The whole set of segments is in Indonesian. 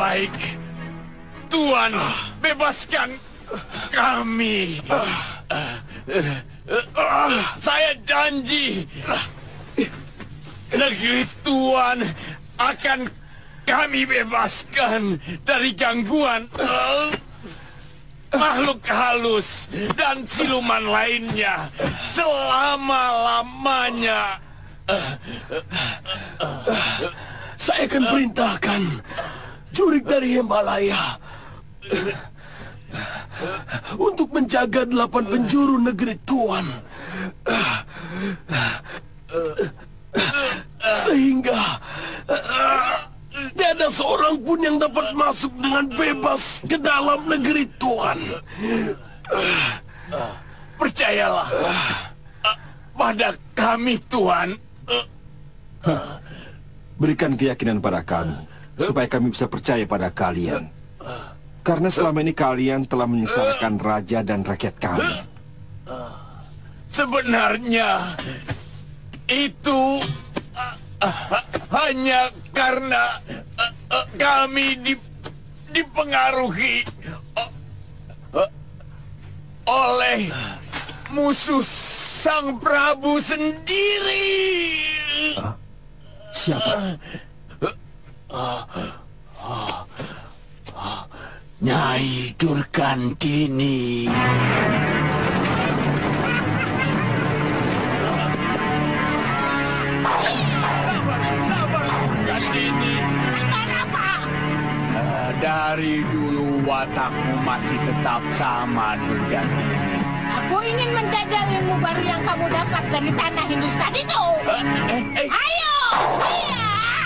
Baik, Tuan, bebaskan kami. Saya janji, negeri Tuan akan kami bebaskan dari gangguan makhluk halus dan siluman lainnya selama-lamanya. Saya akan perintahkan jurik dari Himalaya untuk menjaga 8 penjuru negeri Tuan, sehingga tidak ada seorang pun yang dapat masuk dengan bebas ke dalam negeri Tuan. Percayalah pada kami, Tuan. Berikan keyakinan pada kami, supaya kami bisa percaya pada kalian. Karena selama ini kalian telah menyengsarakan raja dan rakyat kami. Sebenarnya itu hanya karena kami dipengaruhi oleh musuh Sang Prabu sendiri. Siapa? Nyai Durgandini. Sabar, Durgandini. Kenapa? Dari dulu watakmu masih tetap sama, Durgandini. Aku ingin menjajal ilmu baru yang kamu dapat dari tanah Hindustan itu. Ayo! Iya!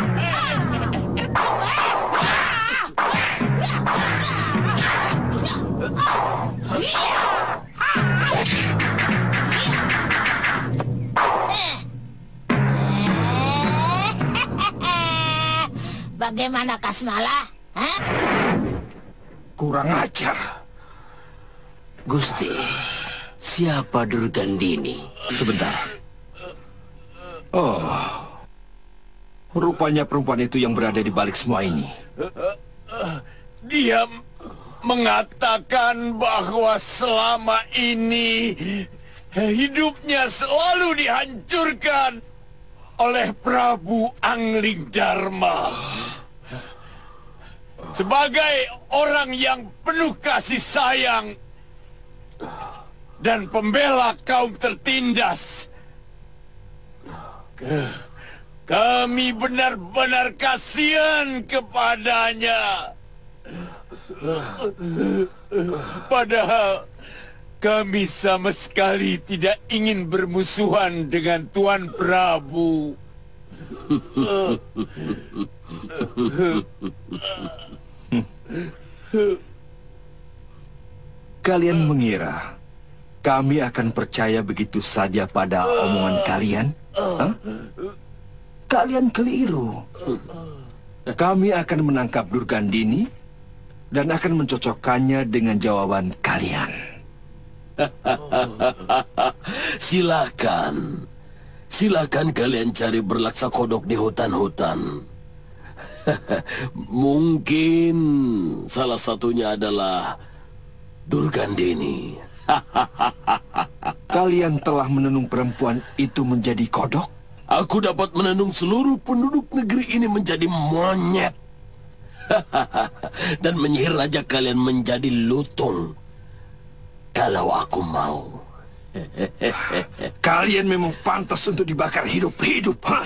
Bagaimana Kasmala? Hah? Kurang ajar. Gusti, siapa Durgandini? Sebentar. Oh, rupanya perempuan itu yang berada di balik semua ini. Dia mengatakan bahwa selama ini hidupnya selalu dihancurkan oleh Prabu Anglingdarma. Sebagai orang yang penuh kasih sayang dan pembela kaum tertindas, kami benar-benar kasihan kepadanya. Padahal kami sama sekali tidak ingin bermusuhan dengan Tuan Prabu. Kalian mengira kami akan percaya begitu saja pada omongan kalian? Hah? Kalian keliru. Kami akan menangkap Durgandini dan akan mencocokkannya dengan jawaban kalian. Silakan. Silakan kalian cari berlaksa kodok di hutan-hutan. Mungkin salah satunya adalah Durgandini. Kalian telah menenung perempuan itu menjadi kodok? Aku dapat menenung seluruh penduduk negeri ini menjadi monyet. Dan menyihir raja kalian menjadi lutung. Kalau aku mau. Kalian memang pantas untuk dibakar hidup-hidup, ha?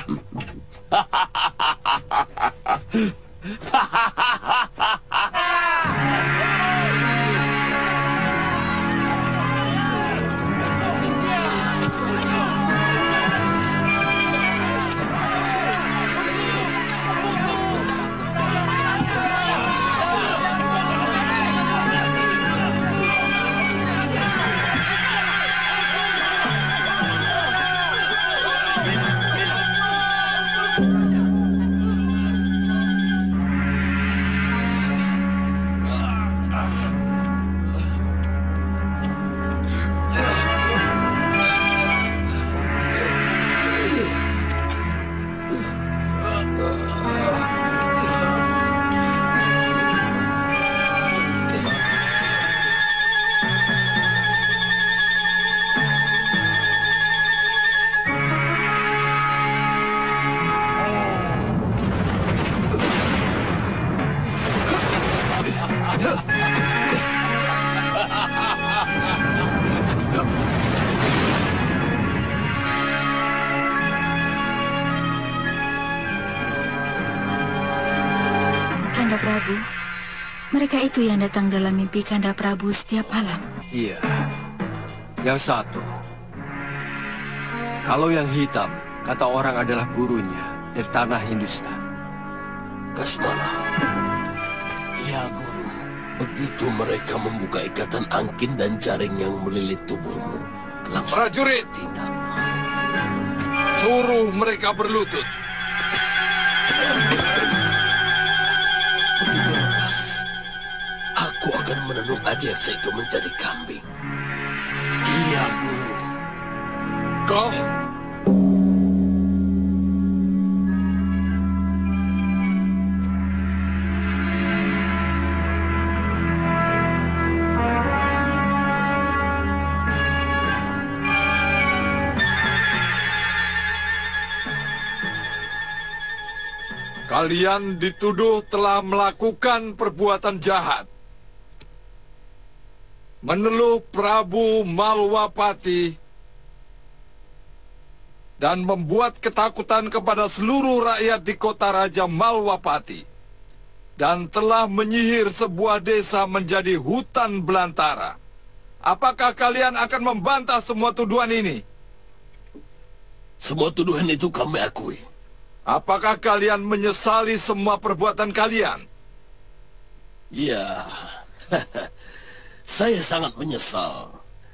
Prabu. Mereka itu yang datang dalam mimpi Kanda Prabu setiap malam. Iya. Yang satu. Kalau yang hitam, kata orang adalah gurunya dari tanah Hindustan. Kasmala. Ya, Guru. Begitu mereka membuka ikatan angkin dan jaring yang melilit tubuhmu, langsung Prajurit, tindak. suruh mereka berlutut. Begitu lepas, aku akan menenun Adiaksa itu menjadi kambing. Iya, Guru. Gong. Kalian dituduh telah melakukan perbuatan jahat. Meneluh Prabu Malwapati dan membuat ketakutan kepada seluruh rakyat di kota Raja Malwapati, dan telah menyihir sebuah desa menjadi hutan belantara. Apakah kalian akan membantah semua tuduhan ini? Semua tuduhan itu kami akui. Apakah kalian menyesali semua perbuatan kalian? Ya, saya sangat menyesal.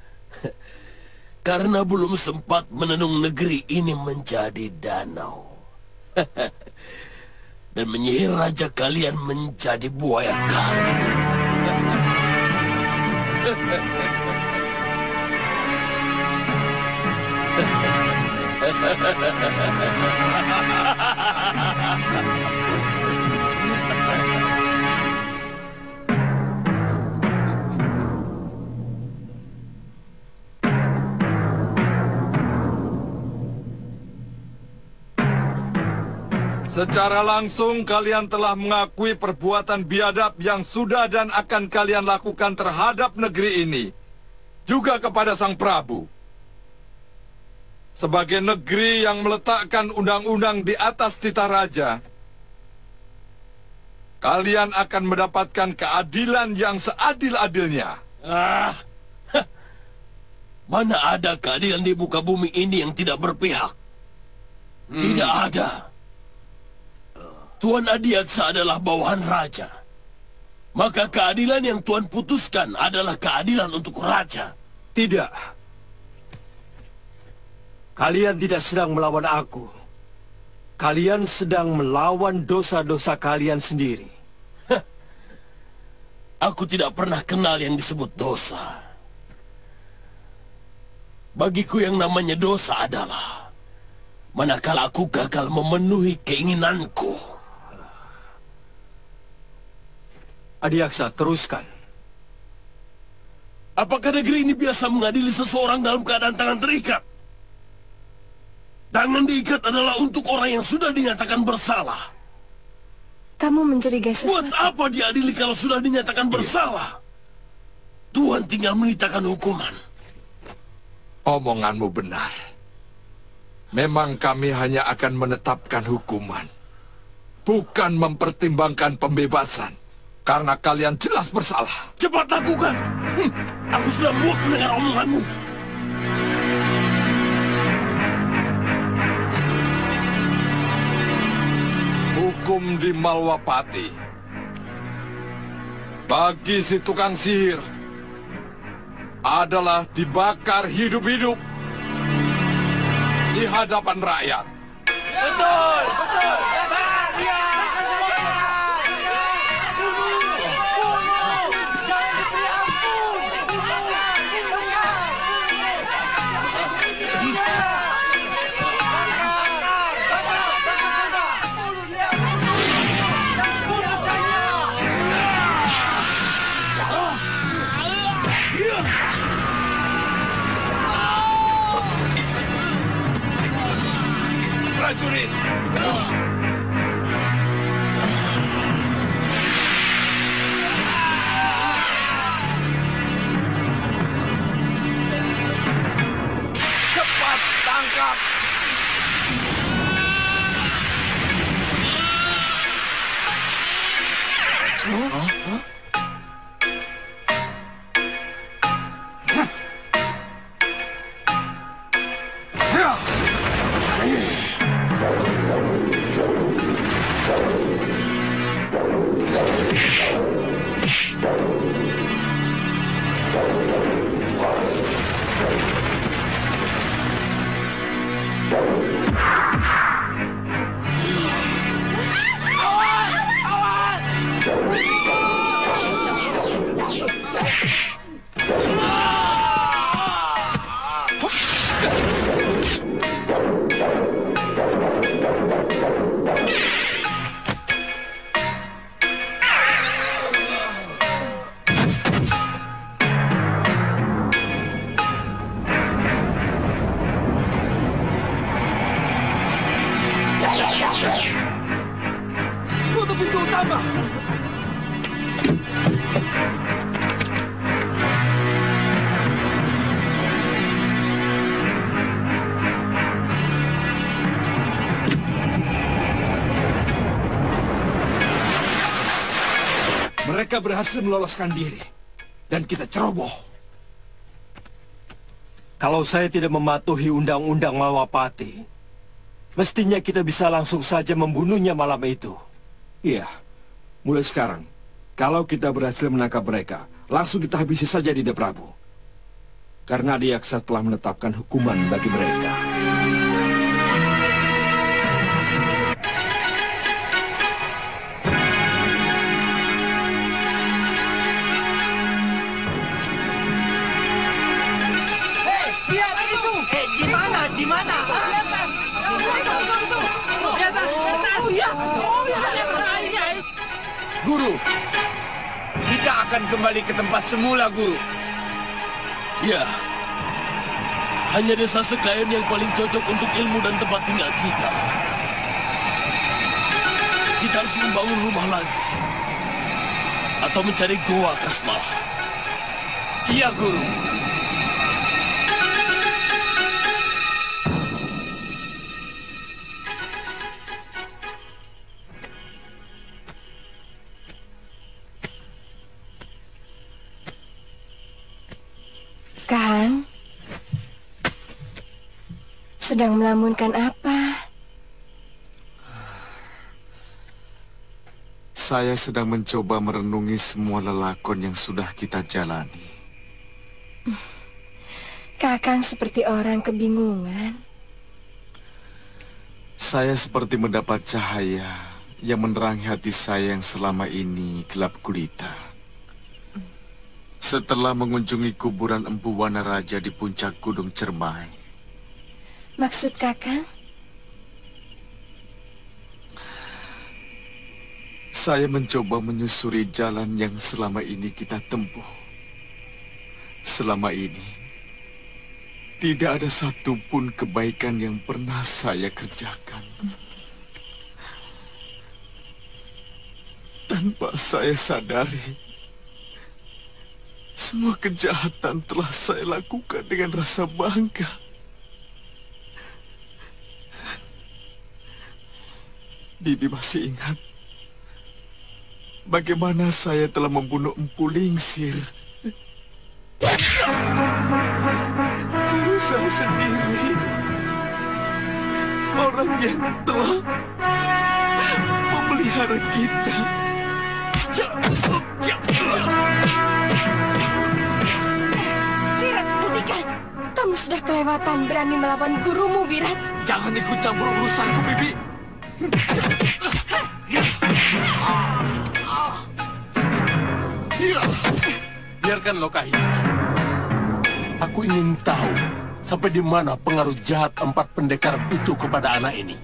Karena belum sempat menenung negeri ini menjadi danau. Dan menyihir raja kalian menjadi buaya kali. Secara langsung kalian telah mengakui perbuatan biadab yang sudah dan akan kalian lakukan terhadap negeri ini, juga kepada Sang Prabu. Sebagai negeri yang meletakkan undang-undang di atas titah raja, kalian akan mendapatkan keadilan yang seadil-adilnya. Mana ada keadilan di muka bumi ini yang tidak berpihak? Tidak ada. Tuan Adiaksa adalah bawahan raja. Maka keadilan yang Tuan putuskan adalah keadilan untuk raja. Tidak. Kalian tidak sedang melawan aku. Kalian sedang melawan dosa-dosa kalian sendiri. Aku tidak pernah kenal yang disebut dosa. Bagiku yang namanya dosa adalah manakala aku gagal memenuhi keinginanku. Adiaksa, teruskan. Apakah negeri ini biasa mengadili seseorang dalam keadaan tangan terikat? Tangan diikat adalah untuk orang yang sudah dinyatakan bersalah. Kamu mencurigai Buat sesuatu. apa diadili kalau sudah dinyatakan bersalah? Tuhan tinggal menitakan hukuman. Omonganmu benar. Memang kami hanya akan menetapkan hukuman, bukan mempertimbangkan pembebasan, karena kalian jelas bersalah. Cepat lakukan. Aku sudah muak mendengar omonganmu. Hukum di Malwapati. Bagi si tukang sihir adalah dibakar hidup-hidup di hadapan rakyat. Betul, betul. Prajurit! Cepat tangkap! Tutup pintu utama. Mereka berhasil meloloskan diri. Dan kita ceroboh. Kalau saya tidak mematuhi undang-undang Malwapati, mestinya kita bisa langsung saja membunuhnya malam itu. Iya, mulai sekarang, kalau kita berhasil menangkap mereka, langsung kita habisi saja Dinda Prabu. Karena Adiaksa telah menetapkan hukuman bagi mereka. Di mana? Di atas. Di atas. Oh ya. Guru, kita akan kembali ke tempat semula, Guru. Ya, hanya desa Sekayan yang paling cocok untuk ilmu dan tempat tinggal kita. Kita harus membangun rumah lagi. Atau mencari Goa Kasmala. Iya, Guru. Kang, sedang melamunkan apa? Saya sedang mencoba merenungi semua lelakon yang sudah kita jalani. Kakang seperti orang kebingungan. Saya seperti mendapat cahaya yang menerangi hati saya yang selama ini gelap gulita. Setelah mengunjungi kuburan Empu Wanaraja di puncak Gunung Cermai. Maksud kakang? Saya mencoba menyusuri jalan yang selama ini kita tempuh. Selama ini, tidak ada satupun kebaikan yang pernah saya kerjakan. Tanpa saya sadari, semua kejahatan telah saya lakukan dengan rasa bangga. Bibi masih ingat bagaimana saya telah membunuh Empu Lingsir. Guru saya sendiri, orang yang telah memelihara kita. Wirat, hentikan! Kamu sudah kelewatan berani melawan gurumu, Wirat. Jangan ikut campur urusanku, Bibi. Biarkan Lokahina. Aku ingin tahu sampai di mana pengaruh jahat 4 pendekar itu kepada anak ini.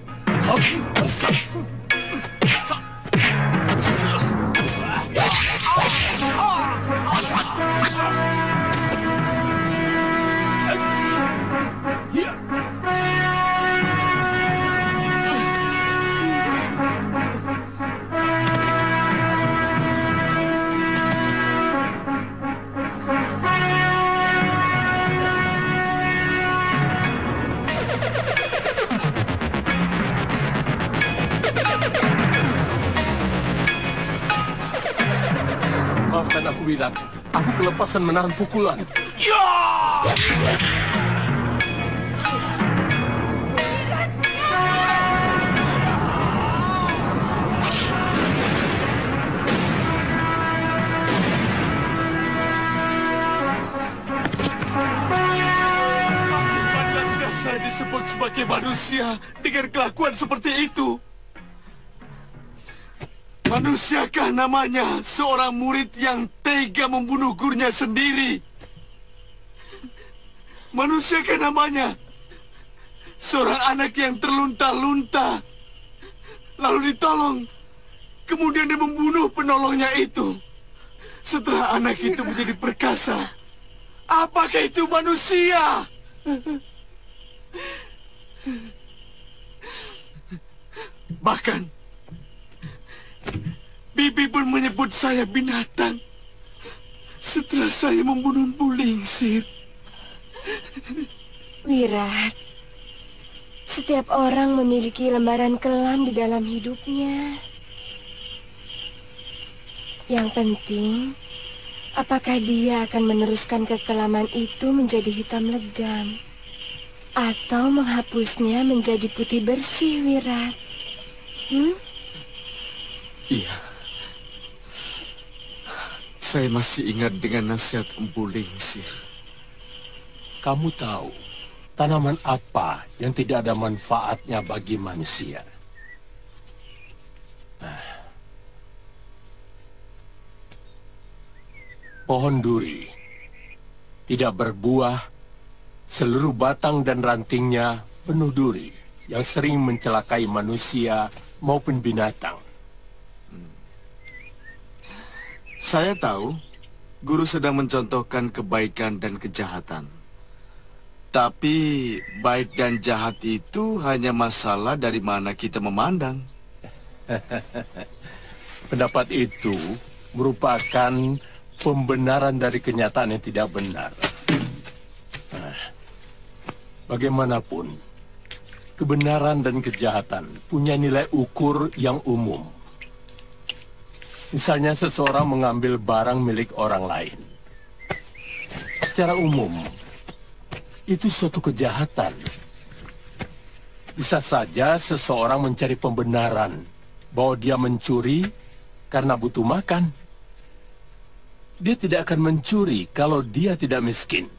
Maafkan aku, Wirat. Aku kelepasan menahan pukulan. Wirat, sebagai manusia dengan kelakuan seperti itu? Manusiakah namanya seorang murid yang tega membunuh gurunya sendiri? Manusiakah namanya seorang anak yang terlunta-lunta, lalu ditolong, kemudian dia membunuh penolongnya itu? Setelah anak itu menjadi perkasa, apakah itu manusia? Bahkan Bibi pun menyebut saya binatang setelah saya membunuh Bu Lingsir. Wirat, setiap orang memiliki lembaran kelam di dalam hidupnya. Yang penting, apakah dia akan meneruskan kekelaman itu menjadi hitam legam atau menghapusnya menjadi putih bersih, Wirat? Iya. Saya masih ingat dengan nasihat Empu Lingsir. Kamu tahu tanaman apa yang tidak ada manfaatnya bagi manusia? Pohon duri tidak berbuah, seluruh batang dan rantingnya penuh duri yang sering mencelakai manusia maupun binatang. Saya tahu guru sedang mencontohkan kebaikan dan kejahatan. Tapi baik dan jahat itu hanya masalah dari mana kita memandang. Pendapat itu merupakan pembenaran dari kenyataan yang tidak benar. Bagaimanapun, kebenaran dan kejahatan punya nilai ukur yang umum. Misalnya seseorang mengambil barang milik orang lain. Secara umum, itu suatu kejahatan. Bisa saja seseorang mencari pembenaran bahwa dia mencuri karena butuh makan. Dia tidak akan mencuri kalau dia tidak miskin.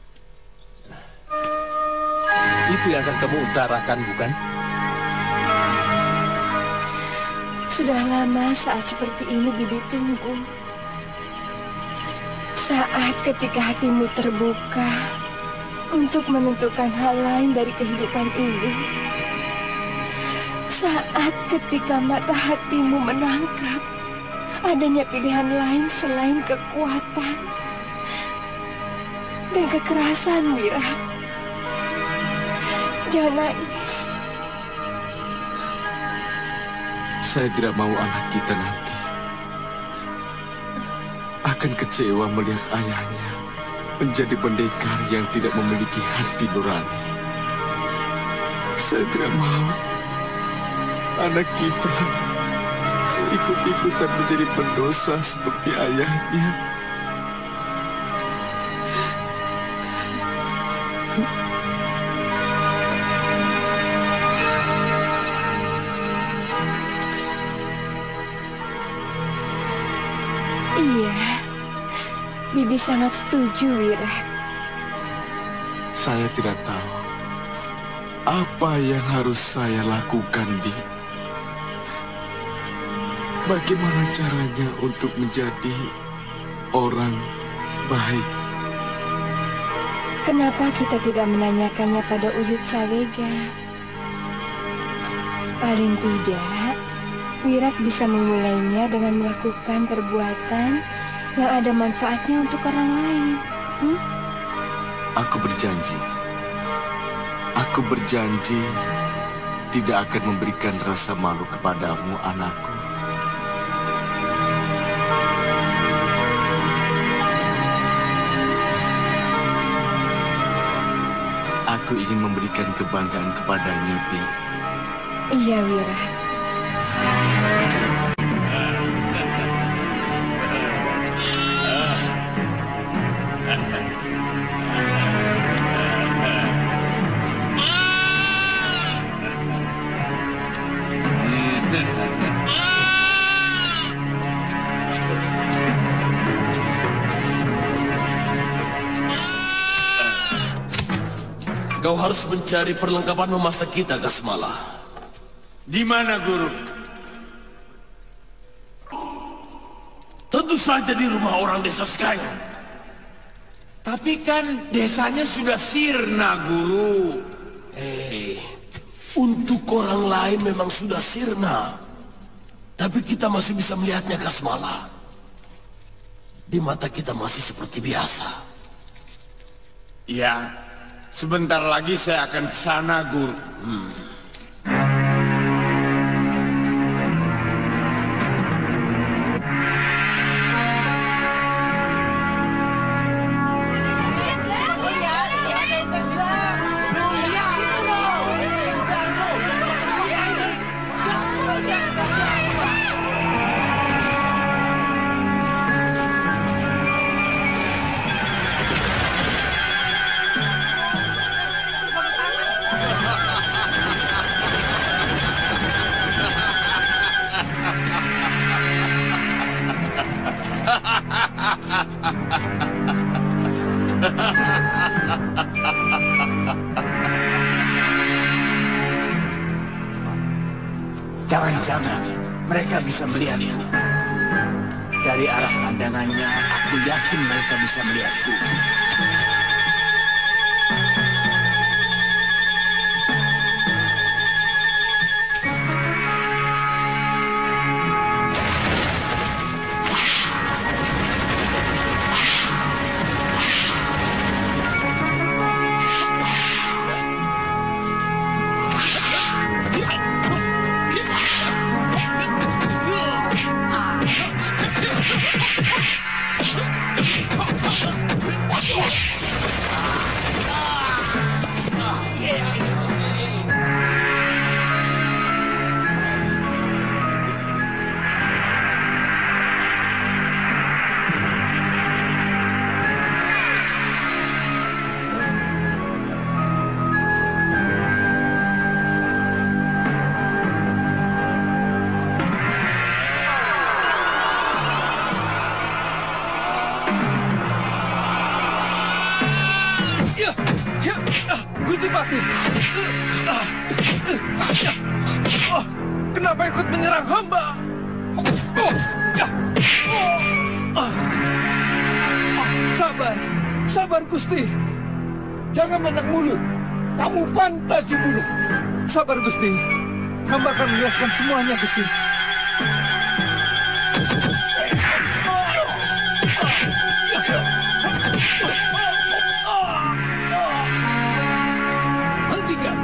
Itu yang akan kamu utarakan, bukan? Sudah lama saat seperti ini Bibi tunggu. Saat ketika hatimu terbuka untuk menentukan hal lain dari kehidupan ini. Saat ketika mata hatimu menangkap adanya pilihan lain selain kekuatan dan kekerasan, Mira. Jangan nangis. Saya tidak mau anak kita nanti akan kecewa melihat ayahnya menjadi pendekar yang tidak memiliki hati nurani. Saya tidak mau anak kita ikut-ikutan menjadi pendosa seperti ayahnya. Iya, Bibi sangat setuju, Wirat. Saya tidak tahu apa yang harus saya lakukan, Bi. Bagaimana caranya untuk menjadi orang baik? Kenapa kita tidak menanyakannya pada Uyut Sawega? Paling tidak, Wirat bisa memulainya dengan melakukan perbuatan yang ada manfaatnya untuk orang lain. Aku berjanji. Aku berjanji tidak akan memberikan rasa malu kepadamu, anakku. Aku ingin memberikan kebanggaan kepadanya, Bi. Iya, Wirat. Kau harus mencari perlengkapan memasak kita, Kasmala. Di mana, Guru? Tentu saja di rumah orang desa Skyrim. Tapi kan desanya sudah sirna, Guru. Untuk orang lain memang sudah sirna. Tapi kita masih bisa melihatnya, Kasmala. Di mata kita masih seperti biasa. Ya, sebentar lagi saya akan ke sana, Guru. Jangan-jangan mereka bisa melihatku. Dari arah pandangannya, aku yakin mereka bisa melihatku. Gusti Patih, kenapa ikut menyerang hamba? Sabar, sabar Gusti. Jangan banyak mulut. Kamu pantas dibunuh. Sabar Gusti. Hamba akan menjelaskan semuanya Gusti. Hentikan.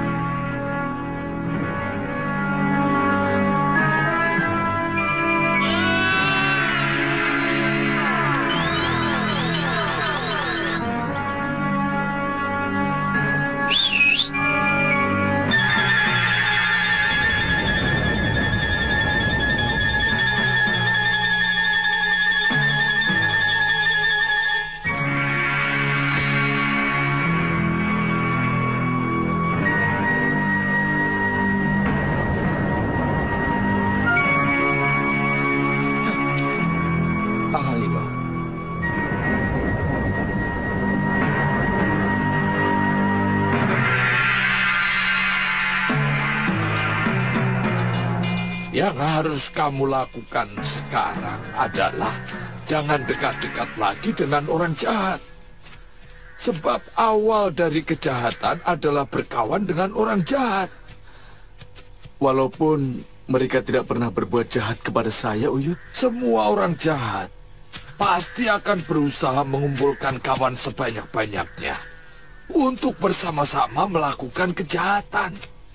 Yang harus kamu lakukan sekarang adalah jangan dekat-dekat lagi dengan orang jahat. Sebab awal dari kejahatan adalah berkawan dengan orang jahat. Walaupun mereka tidak pernah berbuat jahat kepada saya, Uyut. Semua orang jahat pasti akan berusaha mengumpulkan kawan sebanyak-banyaknya untuk bersama-sama melakukan kejahatan.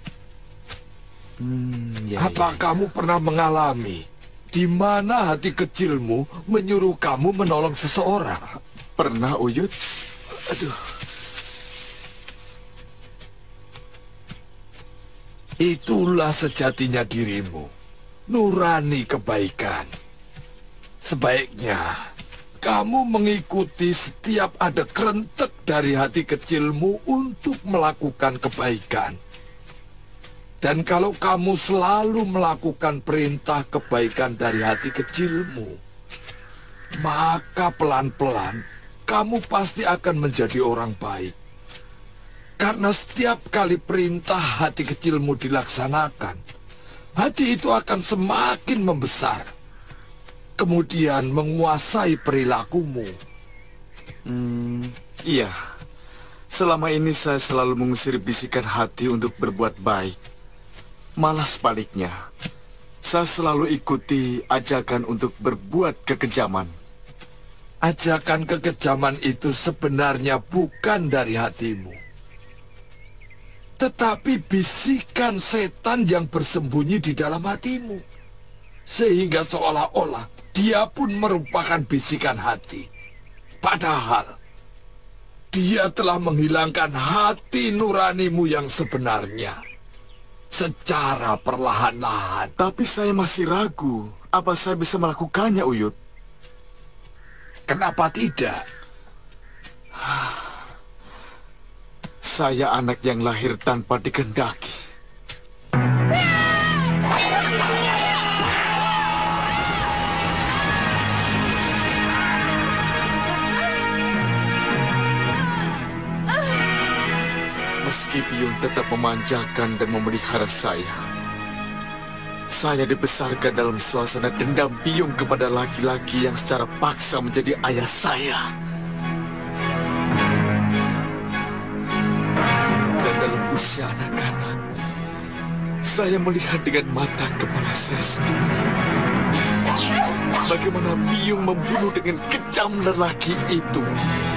Apa kamu pernah mengalami di mana hati kecilmu menyuruh kamu menolong seseorang? Pernah, Uyut. Aduh. Itulah sejatinya dirimu, nurani kebaikan. Sebaiknya kamu mengikuti setiap ada kerentek dari hati kecilmu untuk melakukan kebaikan. Dan kalau kamu selalu melakukan perintah kebaikan dari hati kecilmu, maka pelan-pelan kamu pasti akan menjadi orang baik. Karena setiap kali perintah hati kecilmu dilaksanakan, hati itu akan semakin membesar, kemudian menguasai perilakumu. Iya. Selama ini saya selalu mengusir bisikan hati untuk berbuat baik. Malah sebaliknya, saya selalu ikuti ajakan untuk berbuat kekejaman. Ajakan kekejaman itu sebenarnya bukan dari hatimu, tetapi bisikan setan yang bersembunyi di dalam hatimu. Sehingga seolah-olah dia pun merupakan bisikan hati. Padahal dia telah menghilangkan hati nuranimu yang sebenarnya secara perlahan-lahan. Tapi saya masih ragu, apa saya bisa melakukannya, Uyut? Kenapa tidak? Saya anak yang lahir tanpa dikehendaki. Meski Biyung tetap memanjakan dan memelihara saya dibesarkan dalam suasana dendam Biyung kepada laki-laki yang secara paksa menjadi ayah saya. Dan dalam usia anak-anak, saya melihat dengan mata kepala saya sendiri bagaimana Biyung membunuh dengan kejam lelaki itu.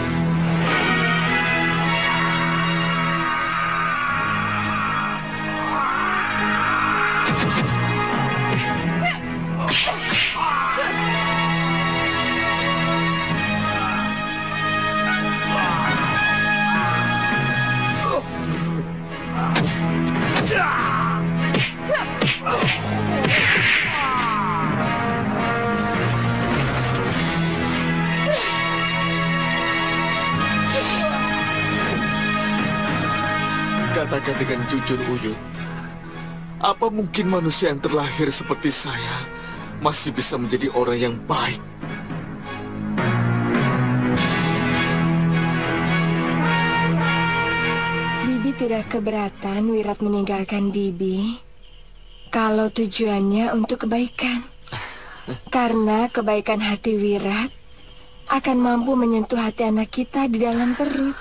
Katakan dengan jujur, Uyut, apa mungkin manusia yang terlahir seperti saya masih bisa menjadi orang yang baik? Bibi tidak keberatan Wirat meninggalkan Bibi kalau tujuannya untuk kebaikan. Karena kebaikan hati Wirat akan mampu menyentuh hati anak kita di dalam perut.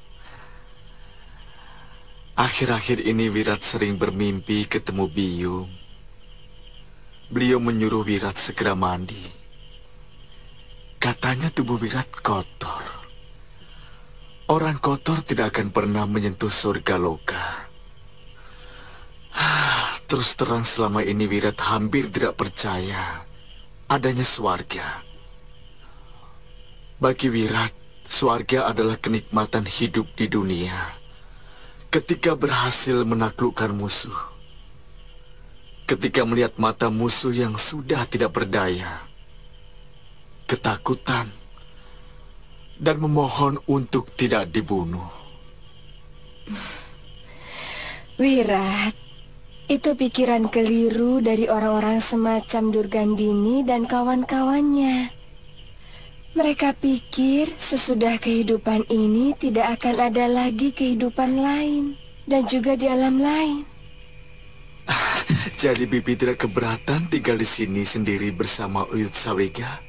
Akhir-akhir ini Wirat sering bermimpi ketemu Biyung. Beliau menyuruh Wirat segera mandi. Katanya tubuh Wirat kotor. Orang kotor tidak akan pernah menyentuh surga loka. Terus terang selama ini Wirat hampir tidak percaya adanya swarga. Bagi Wirat, swarga adalah kenikmatan hidup di dunia. Ketika berhasil menaklukkan musuh, ketika melihat mata musuh yang sudah tidak berdaya, ketakutan, dan memohon untuk tidak dibunuh. Wirat, itu pikiran keliru dari orang-orang semacam Durgandini dan kawan-kawannya. Mereka pikir sesudah kehidupan ini tidak akan ada lagi kehidupan lain dan juga di alam lain. Jadi Bibi tidak keberatan tinggal di sini sendiri bersama Uyut Sawega?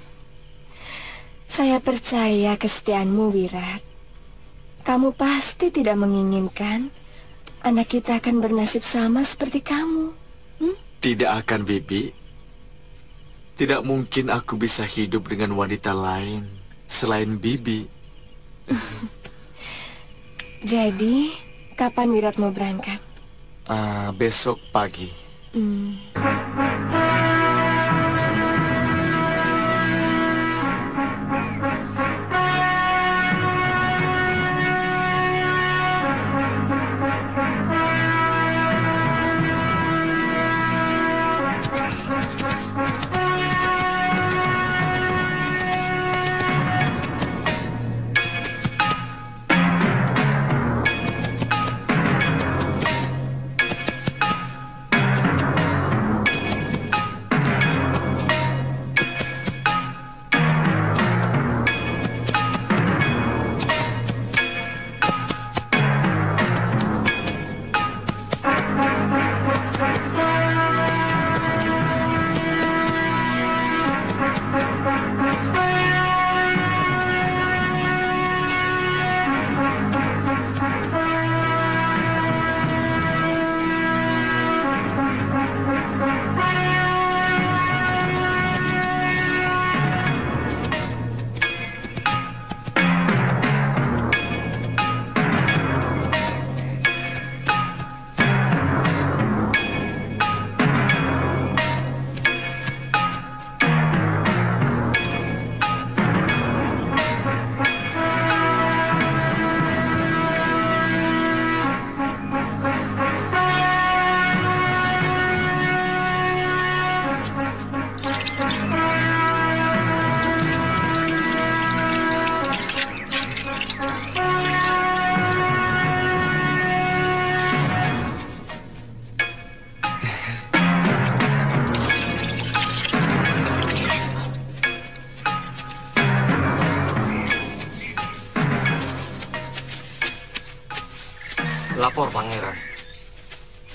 Saya percaya kesetiaanmu, Wirat. Kamu pasti tidak menginginkan anak kita akan bernasib sama seperti kamu. Tidak akan, Bibi. Tidak mungkin aku bisa hidup dengan wanita lain selain Bibi. Jadi, kapan Wirat mau berangkat? Besok pagi.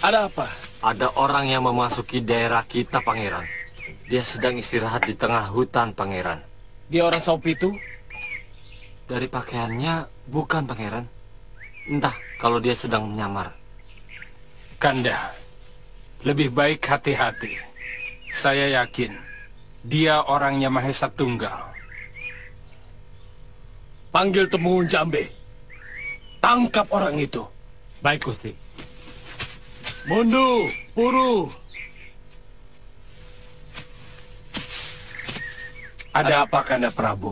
Ada apa? Ada orang yang memasuki daerah kita, Pangeran. Dia sedang istirahat di tengah hutan, Pangeran. Dia orang Saupitu? Dari pakaiannya, bukan, Pangeran. Entah kalau dia sedang menyamar. Kanda, lebih baik hati-hati. Saya yakin dia orangnya Mahesa Tunggal. Panggil Temunggung Jambe. Tangkap orang itu. Baik, Gusti. Mundu, Puru. Ada apa, Kanda Prabu?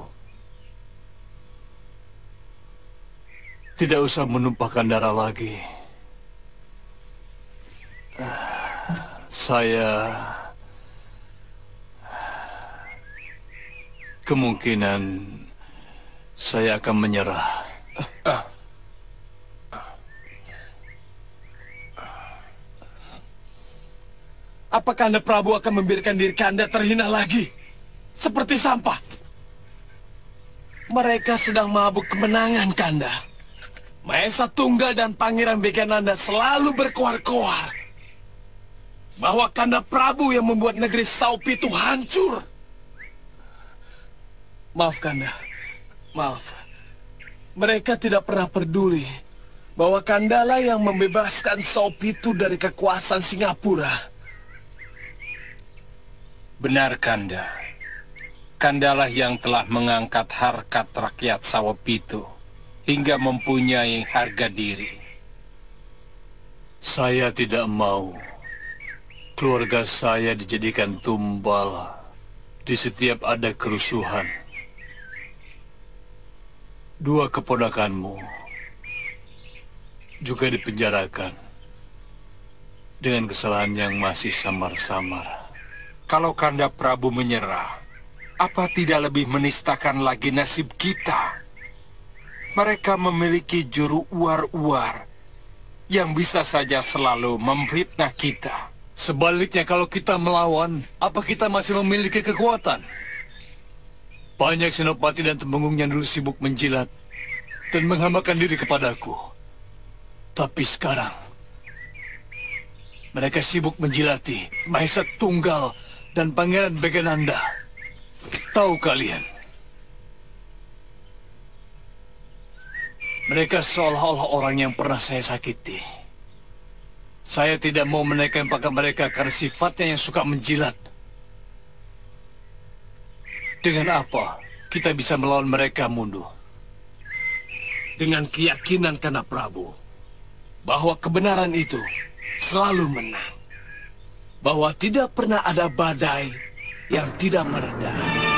Tidak usah menumpahkan darah lagi. Saya kemungkinan saya akan menyerah. Apa Kanda Prabu akan membiarkan diri Kanda terhina lagi? Seperti sampah. Mereka sedang mabuk kemenangan, Kanda. Mahesa Tunggal dan Pangeran Begananda selalu berkoar-koar bahwa Kanda Prabu yang membuat negeri Saupitu hancur. Maaf, Kanda. Maaf. Mereka tidak pernah peduli bahwa Kandalah yang membebaskan Saupitu dari kekuasaan Singapura. Benar, Kanda. Kandalah yang telah mengangkat harkat rakyat Saupitu hingga mempunyai harga diri. Saya tidak mau keluarga saya dijadikan tumbal di setiap ada kerusuhan. Dua keponakanmu juga dipenjarakan dengan kesalahan yang masih samar-samar. Kalau Kanda Prabu menyerah, apa tidak lebih menistakan lagi nasib kita? Mereka memiliki juru uar-uar yang bisa saja selalu memfitnah kita. Sebaliknya, kalau kita melawan, apa kita masih memiliki kekuatan? Banyak senopati dan temenggung yang dulu sibuk menjilat dan menghambakan diri kepadaku. Tapi sekarang, mereka sibuk menjilati Mahesa Tunggal dan Pangeran Begananda. Tahu kalian, mereka seolah-olah orang yang pernah saya sakiti. Saya tidak mau menaikkan pangkat mereka karena sifatnya yang suka menjilat. Dengan apa kita bisa melawan mereka, Mundu? Dengan keyakinan Kanda Prabu bahwa kebenaran itu selalu menang. Bahwa tidak pernah ada badai yang tidak mereda.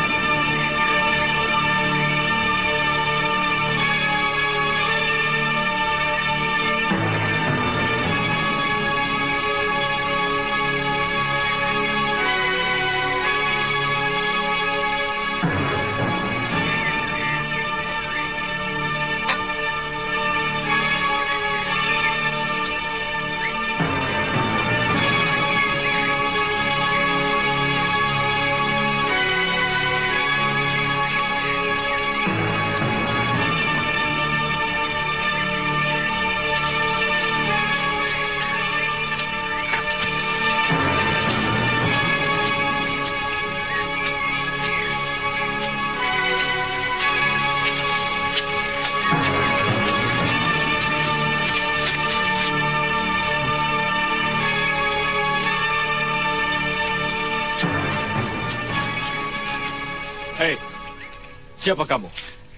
Hei, siapa kamu?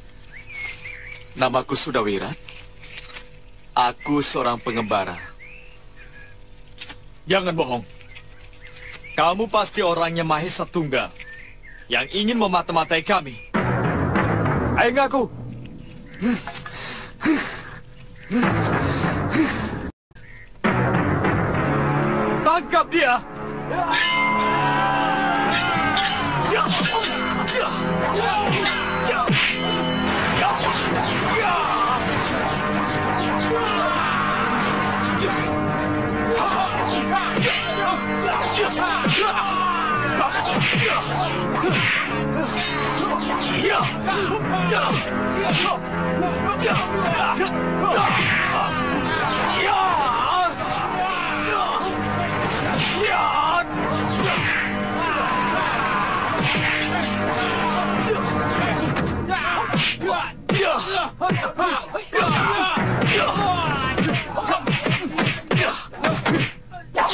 Namaku Sudawirat. Aku seorang pengembara. Jangan bohong. Kamu pasti orangnya Mahesa Tunggal yang ingin memata-matai kami. Ayo ngaku. Tangkap dia.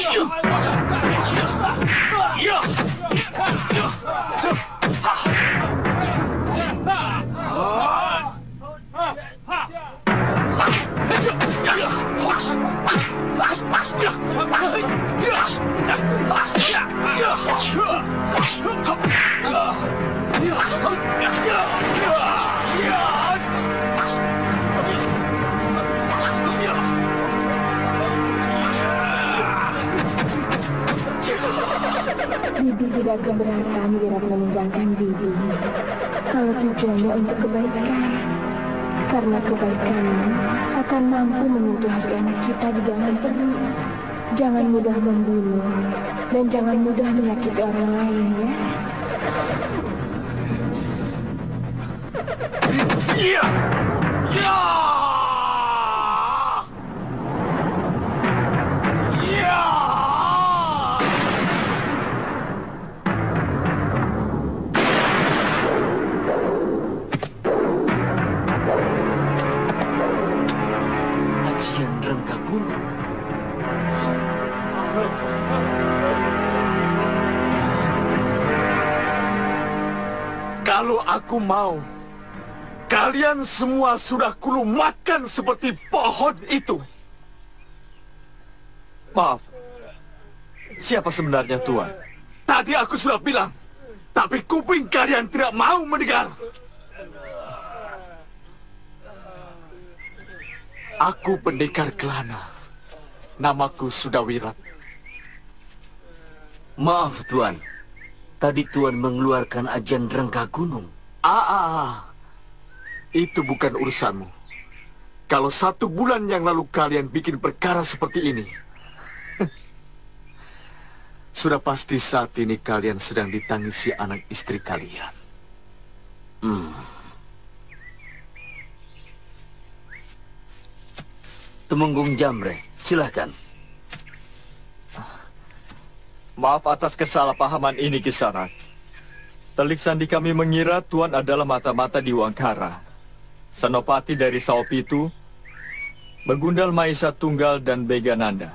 Bibi tidak keberatan Wirat meninggalkan Bibi. Kalau tujuannya untuk kebaikan. Karena kebaikan ini akan mampu menyentuh hati anak kita di dalam perut. Jangan mudah membunuh dan jangan mudah menyakiti orang lain ya. Iya. Ya. Kalau aku mau, kalian semua sudah kulumatkan seperti pohon itu. Maaf, siapa sebenarnya Tuan? Tadi aku sudah bilang, tapi kuping kalian tidak mau mendengar. Aku pendekar Kelana. Namaku Sudawirat. Maaf, Tuan. Tadi Tuan mengeluarkan ajian rengka gunung. Itu bukan urusanmu. Kalau 1 bulan yang lalu kalian bikin perkara seperti ini, sudah pasti saat ini kalian sedang ditangisi anak istri kalian. Temenggung Jamre, silakan. Maaf atas kesalahpahaman ini, Kisanak. Telik sandi kami mengira Tuan adalah mata-mata di Wangkara, Senopati dari Saopitu, Begundal Maisa Tunggal, dan Begananda.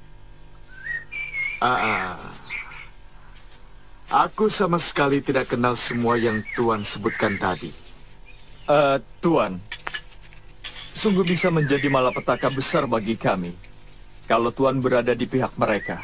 Aku sama sekali tidak kenal semua yang Tuan sebutkan tadi. Tuan, sungguh bisa menjadi malapetaka besar bagi kami kalau Tuan berada di pihak mereka.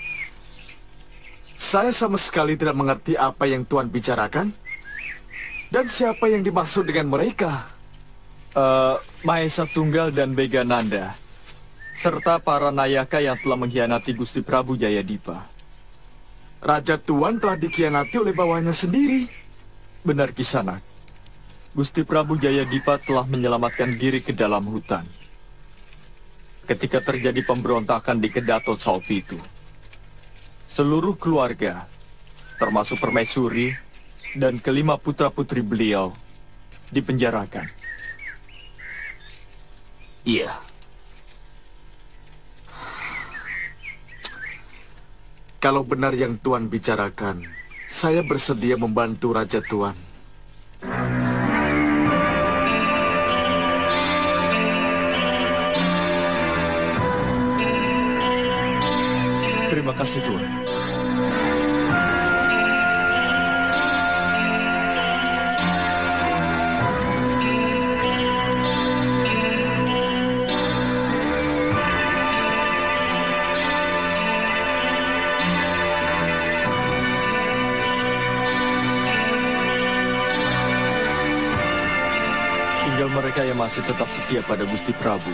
Saya sama sekali tidak mengerti apa yang Tuan bicarakan. Dan siapa yang dimaksud dengan mereka? Maesa Tunggal dan Begananda, serta para nayaka yang telah mengkhianati Gusti Prabu Jayadipa. Raja Tuan telah dikhianati oleh bawahnya sendiri. Benar, Kisanak. Gusti Prabu Jayadipa telah menyelamatkan diri ke dalam hutan ketika terjadi pemberontakan di Kedaton Saopitu. Seluruh keluarga, termasuk permaisuri dan kelima putra-putri beliau, dipenjarakan. Iya. Kalau benar yang Tuan bicarakan, saya bersedia membantu Raja Tuan. Terima kasih, Tuan. Tinggal mereka yang masih tetap setia pada Gusti Prabu.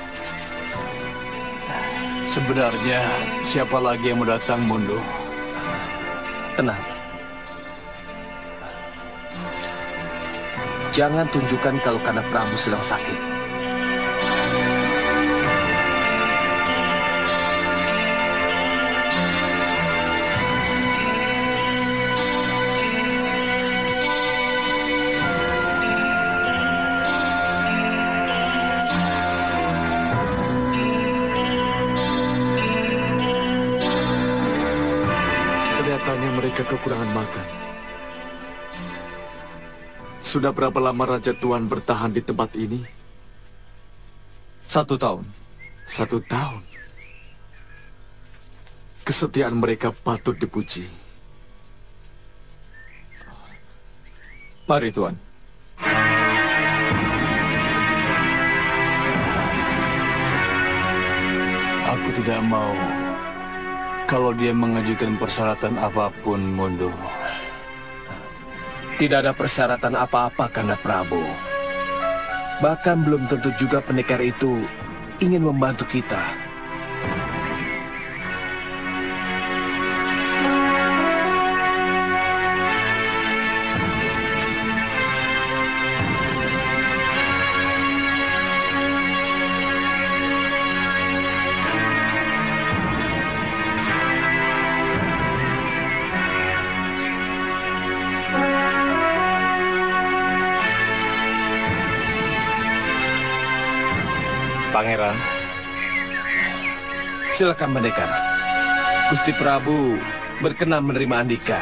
Sebenarnya, siapa lagi yang mau datang, Mundo? Tenang. Jangan tunjukkan kalau Kanda Prabu sedang sakit. Mereka kekurangan makan. Sudah berapa lama Raja Tuan bertahan di tempat ini? 1 tahun. 1 tahun? Kesetiaan mereka patut dipuji. Mari, Tuan. Aku tidak mau kalau dia mengajukan persyaratan apapun, Mondo. Tidak ada persyaratan apa-apa, Kanda Prabu. Bahkan belum tentu juga pendekar itu ingin membantu kita. Pangeran, silakan pendekar. Gusti Prabu berkenan menerima Andika.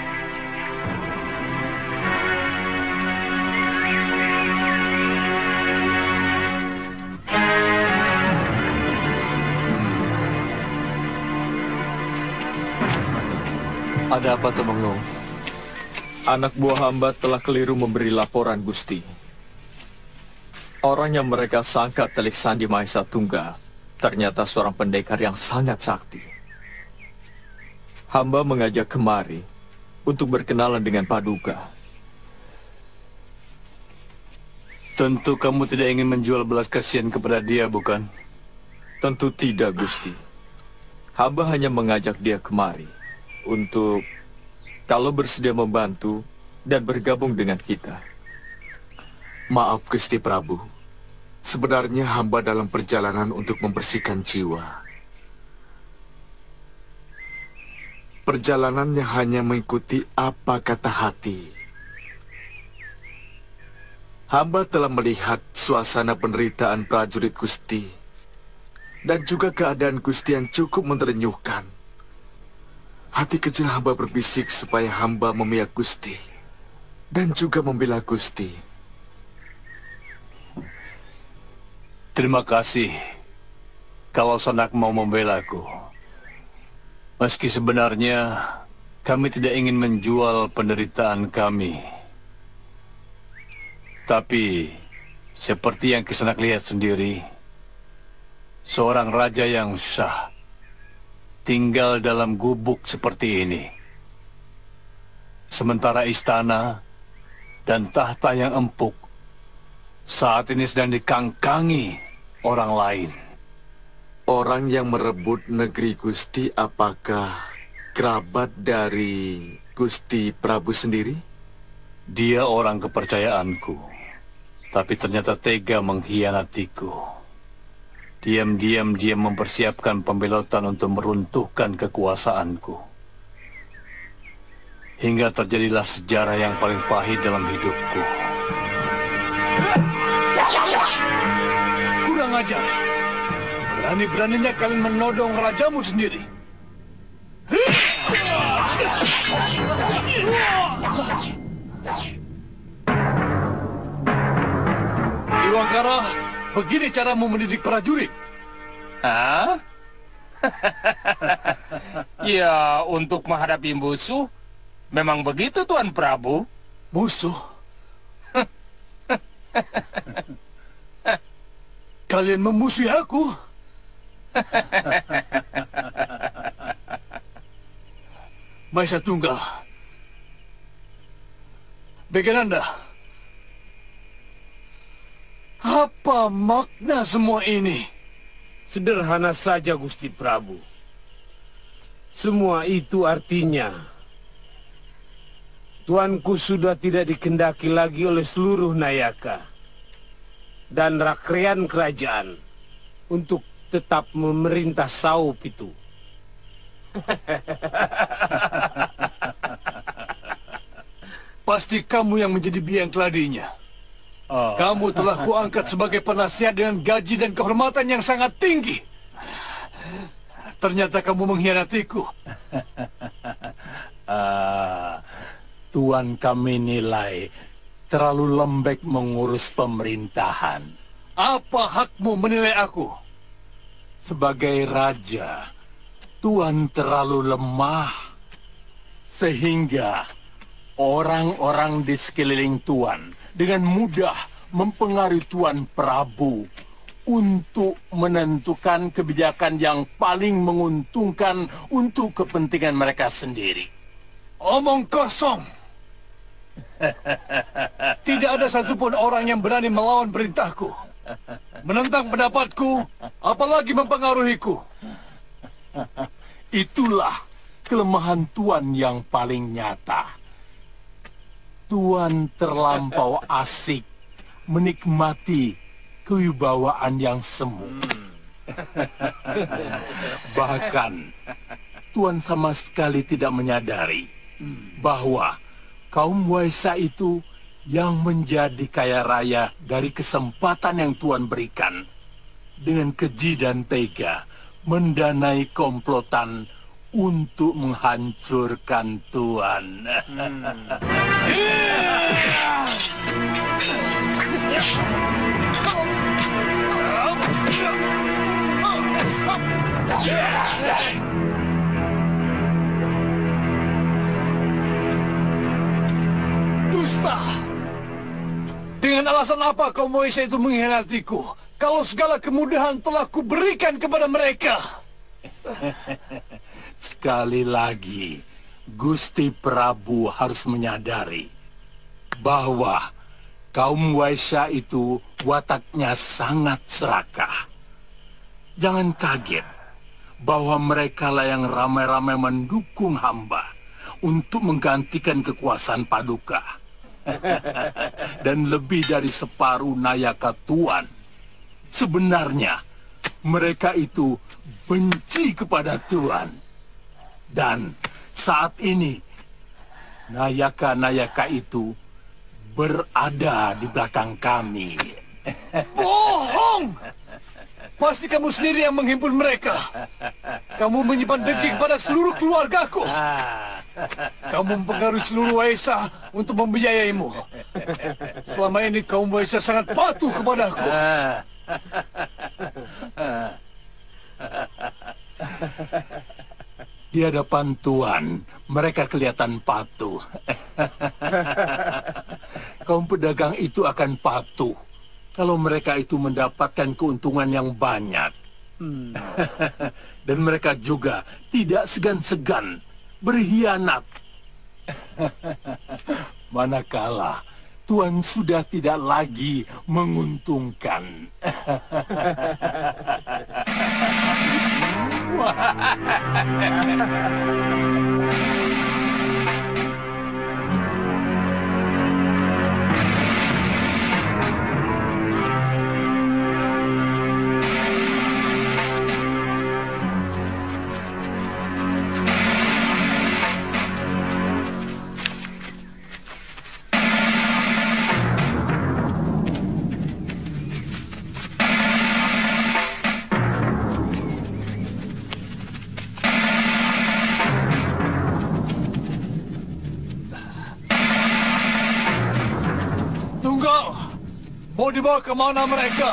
Ada apa, Temenggung? Anak buah hamba telah keliru memberi laporan, Gusti. Orang yang mereka sangka Telik Sandi Mahesa Tunggal ternyata seorang pendekar yang sangat sakti. Hamba mengajak kemari untuk berkenalan dengan Paduka. Tentu kamu tidak ingin menjual belas kasihan kepada dia, bukan? Tentu tidak, Gusti. Hamba hanya mengajak dia kemari untuk kalau bersedia membantu dan bergabung dengan kita. Maaf, Gusti Prabu. Sebenarnya hamba dalam perjalanan untuk membersihkan jiwa. Perjalanannya hanya mengikuti apa kata hati. Hamba telah melihat suasana penderitaan prajurit Gusti dan juga keadaan Gusti yang cukup menerenyuhkan. Hati kecil hamba berbisik supaya hamba memihak Gusti dan juga membela Gusti. Terima kasih kalau Sanak mau membelaku. Meski sebenarnya kami tidak ingin menjual penderitaan kami. Tapi seperti yang Kisanak lihat sendiri, seorang raja yang sah tinggal dalam gubuk seperti ini. Sementara istana dan tahta yang empuk saat ini sedang dikangkangi orang lain. Orang yang merebut negeri Gusti apakah kerabat dari Gusti Prabu sendiri? Dia orang kepercayaanku, tapi ternyata tega mengkhianatiku. Diam-diam dia mempersiapkan pembelotan untuk meruntuhkan kekuasaanku. Hingga terjadilah sejarah yang paling pahit dalam hidupku. Kurang ajar. Berani-beraninya kalian menodong rajamu sendiri. Kiwangkara, begini caramu mendidik prajurit? Hah? Ya, untuk menghadapi musuh, memang begitu, Tuan Prabu. Musuh? Kalian memusuhi aku? Mahesa Tunggal, Begananda, apa makna semua ini? Sederhana saja, Gusti Prabu. Semua itu artinya Tuanku sudah tidak dikendaki lagi oleh seluruh Nayaka dan rakyat kerajaan untuk tetap memerintah Saup itu. Pasti kamu yang menjadi biang keladinya. Kamu telah kuangkat sebagai penasihat dengan gaji dan kehormatan yang sangat tinggi. Ternyata kamu mengkhianatiku. Tuan kami nilai terlalu lembek mengurus pemerintahan. Apa hakmu menilai aku? Sebagai raja, Tuan terlalu lemah, sehingga orang-orang di sekeliling Tuan dengan mudah mempengaruhi Tuan Prabu untuk menentukan kebijakan yang paling menguntungkan untuk kepentingan mereka sendiri. Omong kosong! Tidak ada satupun orang yang berani melawan perintahku, menentang pendapatku, apalagi mempengaruhiku. Itulah kelemahan Tuan yang paling nyata. Tuan terlampau asik menikmati kewibawaan yang semu. Bahkan, Tuan sama sekali tidak menyadari bahwa kaum Waisa itu yang menjadi kaya raya dari kesempatan yang Tuan berikan dengan keji dan tega mendanai komplotan untuk menghancurkan Tuan. Dusta! Dengan alasan apa kaum Waisa itu mengkhianatiku, kalau segala kemudahan telah kuberikan kepada mereka? Sekali lagi, Gusti Prabu harus menyadari bahwa kaum Waisya itu wataknya sangat serakah. Jangan kaget bahwa mereka lah yang ramai-ramai mendukung hamba untuk menggantikan kekuasaan Paduka. Dan lebih dari separuh Nayaka Tuan. Sebenarnya, mereka itu benci kepada Tuan. Dan saat ini, Nayaka-Nayaka itu berada di belakang kami. Bohong! Pasti kamu sendiri yang menghimpun mereka. Kamu menyimpan dengki kepada seluruh keluargaku. Kamu mempengaruhi seluruh Waisa untuk membiayaimu. Selama ini kaum Waisa sangat patuh kepadaku. Di hadapan Tuan, mereka kelihatan patuh. Kaum pedagang itu akan patuh kalau mereka itu mendapatkan keuntungan yang banyak. Dan mereka juga tidak segan-segan berkhianat. Manakala Tuan sudah tidak lagi menguntungkan. Mau dibawa kemana mereka?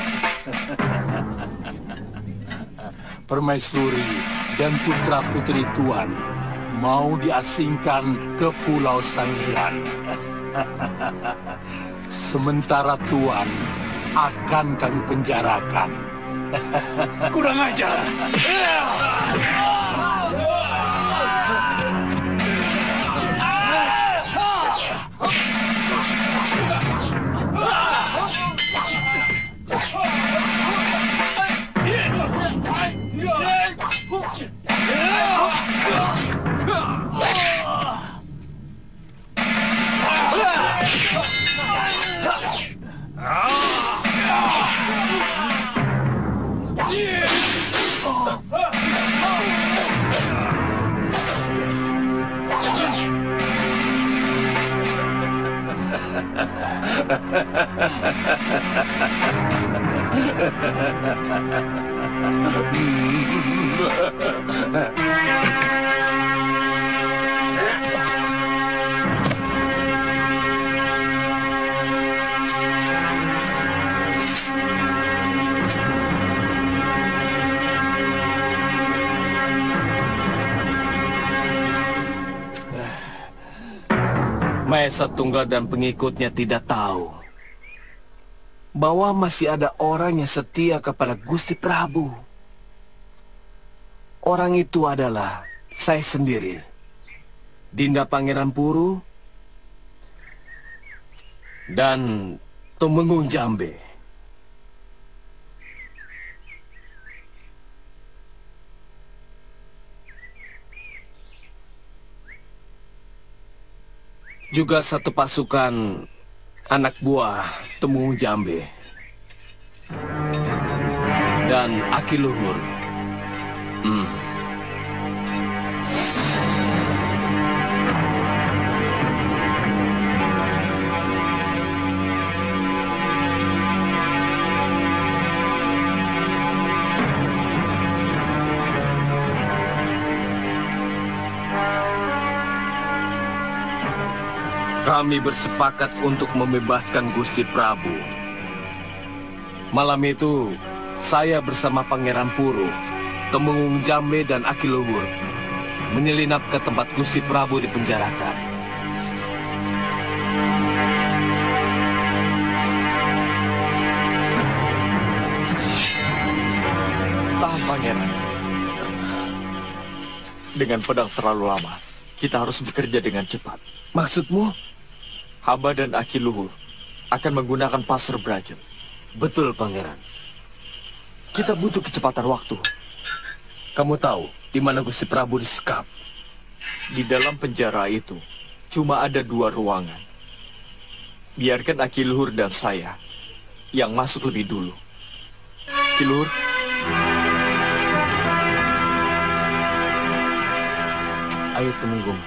Permaisuri dan putra-putri Tuan mau diasingkan ke Pulau Sangiran. Sementara Tuan akan kami penjarakan. Kurang ajar! Mahesa Tunggal dan pengikutnya tidak tahu bahwa masih ada orang yang setia kepada Gusti Prabu. Orang itu adalah saya sendiri, Dinda Pangeran Puru dan Tumenggung Jambe. Juga satu pasukan anak buah Tumenggung Jambe dan Aki Luhur. Kami bersepakat untuk membebaskan Gusti Prabu. Malam itu, saya bersama Pangeran Puru, Tumenggung Jambe dan Aki Luhur menyelinap ke tempat Gusti Prabu dipenjarakan. Tahan, Pangeran. Dengan pedang terlalu lama, kita harus bekerja dengan cepat. Maksudmu? Hamba dan Aki Luhur akan menggunakan pasar Braja. Betul, Pangeran. Kita butuh kecepatan waktu. Kamu tahu di mana Gusti Prabu disekap? Di dalam penjara itu cuma ada 2 ruangan. Biarkan Aki Luhur dan saya yang masuk lebih dulu. Aki Luhur. Ayo, Tumenggung.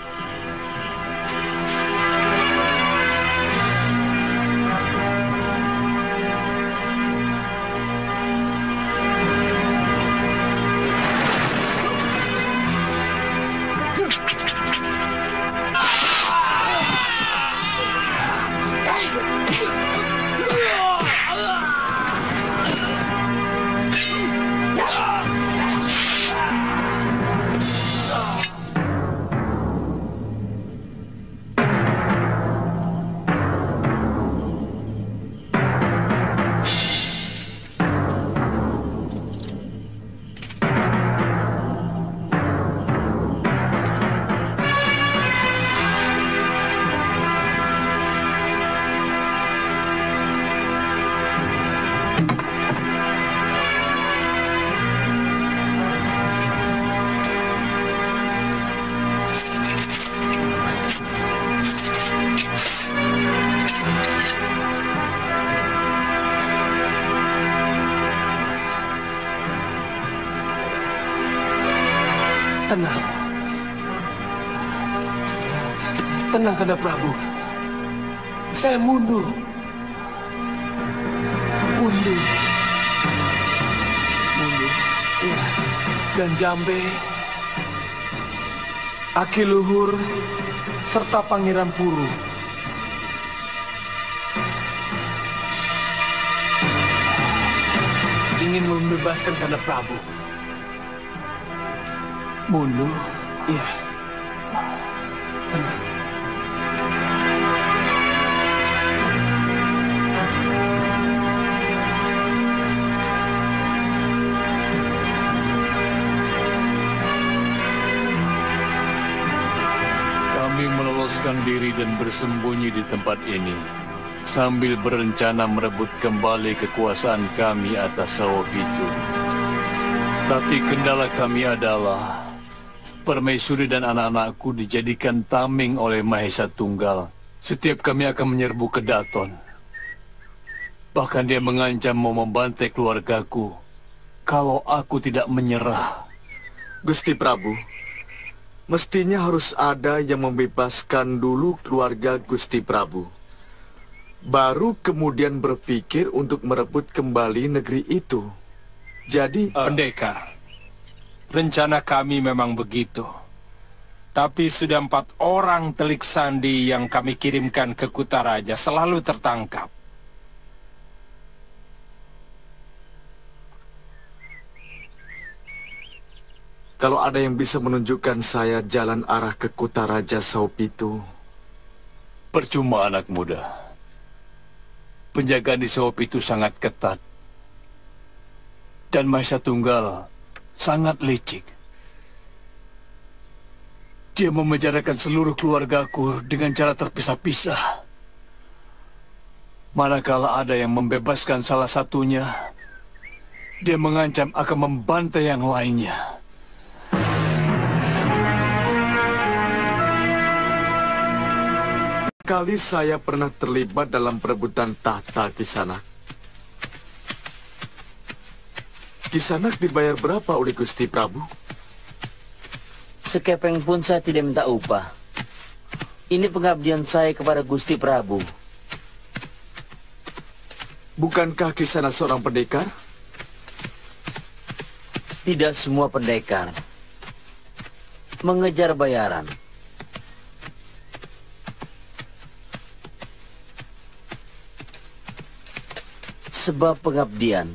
Tenang. Tenang, Kanda Prabu. Saya mundur. Mundur. Iya. Dan Jambe, Aki Luhur, serta Pangeran Puru ingin membebaskan Kanda Prabu. Mundur? Iya. Tenang. Kami meloloskan diri dan bersembunyi di tempat ini sambil berencana merebut kembali kekuasaan kami atas Sawopitu. Tapi kendala kami adalah Permaisuri dan anak-anakku dijadikan tameng oleh Mahesa Tunggal. Setiap kami akan menyerbu ke Daton. Bahkan dia mengancam mau membantai keluargaku kalau aku tidak menyerah. Gusti Prabu, mestinya harus ada yang membebaskan dulu keluarga Gusti Prabu. Baru kemudian berpikir untuk merebut kembali negeri itu. Jadi... Pendekar, rencana kami memang begitu. Tapi sudah 4 orang telik sandi yang kami kirimkan ke Kutaraja selalu tertangkap. Kalau ada yang bisa menunjukkan saya jalan arah ke Kutaraja Sawopitu, Percuma anak muda. Penjagaan di Saopi itu sangat ketat. Dan Mahesa Tunggal sangat licik. Dia memenjarakan seluruh keluargaku dengan cara terpisah-pisah. Manakala ada yang membebaskan salah satunya, dia mengancam akan membantai yang lainnya. Kali saya pernah terlibat dalam perebutan tahta Kisanak. Kisanak dibayar berapa oleh Gusti Prabu? Sekepeng pun saya tidak minta upah. Ini pengabdian saya kepada Gusti Prabu. Bukankah Kisanak seorang pendekar? Tidak semua pendekar mengejar bayaran. Sebab pengabdian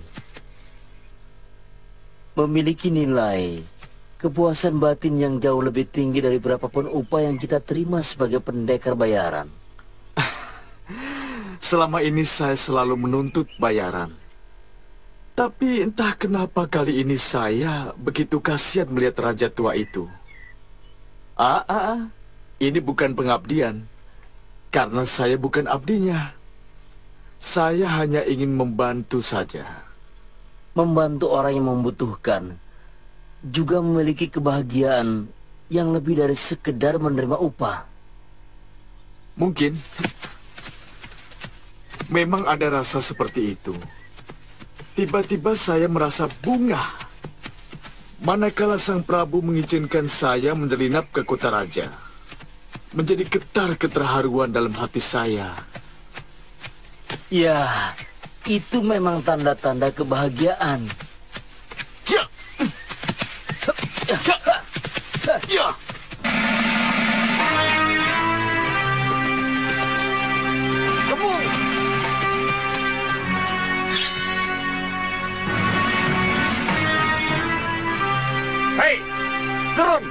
memiliki nilai kepuasan batin yang jauh lebih tinggi dari berapapun upah yang kita terima sebagai pendekar bayaran. Selama ini saya selalu menuntut bayaran. Tapi entah kenapa kali ini saya begitu kasihan melihat raja tua itu. Ini bukan pengabdian. Karena saya bukan abdinya. Saya hanya ingin membantu saja. Membantu orang yang membutuhkan juga memiliki kebahagiaan yang lebih dari sekedar menerima upah. Mungkin memang ada rasa seperti itu. Tiba-tiba saya merasa bungah manakala Sang Prabu mengizinkan saya menyelinap ke kota raja. Menjadi getar keterharuan dalam hati saya. Ya, itu memang tanda-tanda kebahagiaan. Ya. Ya. Kebun. Hei, turun.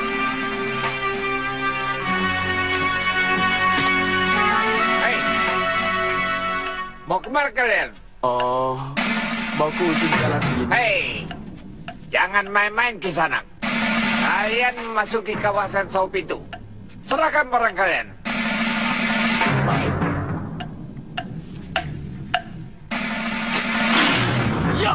Mau kemana kalian? Oh, mau ke ujung jalan ini. Hei, jangan main-main Kisanak. Kalian memasuki kawasan Saopi itu. Serahkan barang kalian. Baik. Ya.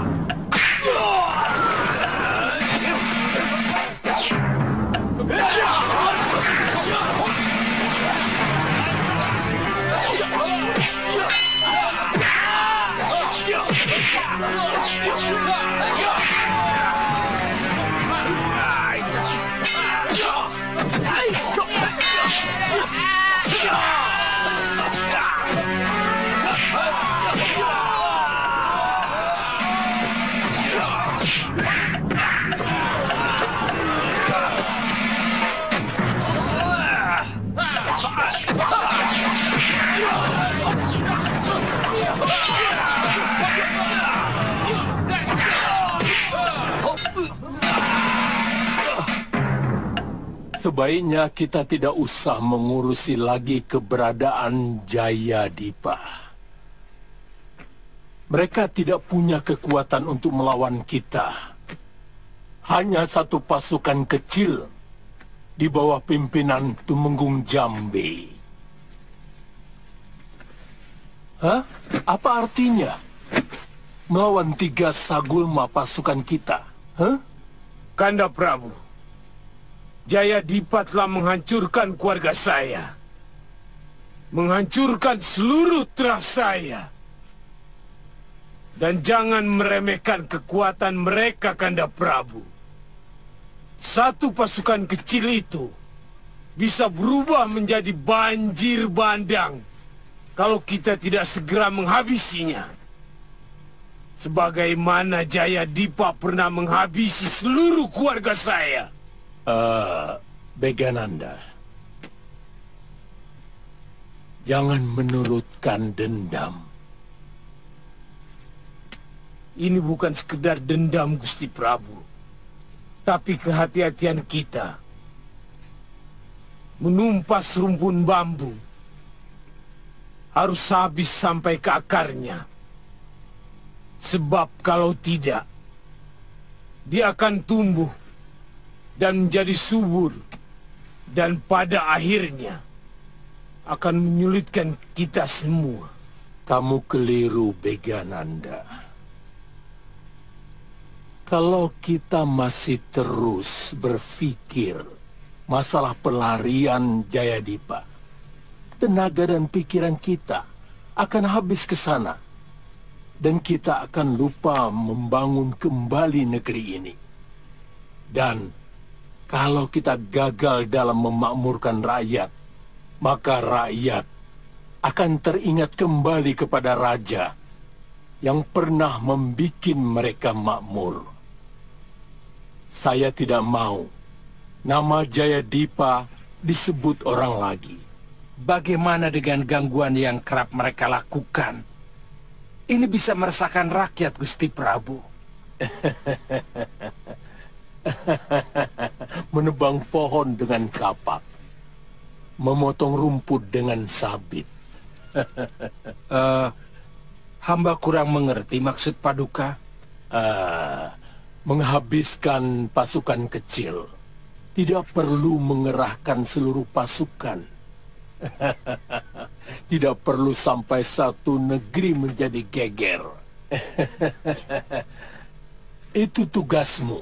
Sebaiknya kita tidak usah mengurusi lagi keberadaan Jayadipa. Mereka tidak punya kekuatan untuk melawan kita. Hanya satu pasukan kecil di bawah pimpinan Tumenggung Jambe. Hah? Apa artinya? Melawan 3 sagulma pasukan kita? Hah? Kanda Prabu, Jayadipa telah menghancurkan keluarga saya. Menghancurkan seluruh teras saya. Dan jangan meremehkan kekuatan mereka, Kanda Prabu. Satu pasukan kecil itu bisa berubah menjadi banjir bandang kalau kita tidak segera menghabisinya. Sebagaimana Jayadipa pernah menghabisi seluruh keluarga saya. Begananda, jangan menurutkan dendam. Ini bukan sekedar dendam, Gusti Prabu, tapi kehati-hatian kita menumpas rumpun bambu harus habis sampai ke akarnya. Sebab kalau tidak, dia akan tumbuh dan menjadi subur, dan pada akhirnya akan menyulitkan kita semua. Kamu keliru, Begananda. Kalau kita masih terus berpikir masalah pelarian Jayadipa, tenaga dan pikiran kita akan habis ke sana. Dan kita akan lupa membangun kembali negeri ini. Dan kalau kita gagal dalam memakmurkan rakyat, maka rakyat akan teringat kembali kepada raja yang pernah membuat mereka makmur. Saya tidak mau nama Jayadipa disebut orang lagi. Bagaimana dengan gangguan yang kerap mereka lakukan? Ini bisa meresahkan rakyat, Gusti Prabu. Menebang pohon dengan kapak, memotong rumput dengan sabit. Hamba kurang mengerti maksud Paduka. Menghabiskan pasukan kecil. Tidak perlu mengerahkan seluruh pasukan. Tidak perlu sampai satu negeri menjadi geger. Itu tugasmu.